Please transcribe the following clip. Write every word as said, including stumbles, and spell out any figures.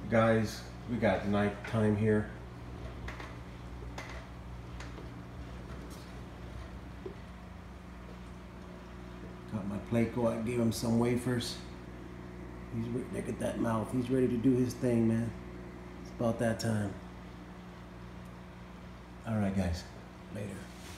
Guys, we got night time here. Got my plate go. I gave him some wafers. He's re look at that mouth. He's ready to do his thing, man. It's about that time. All right, guys. Later.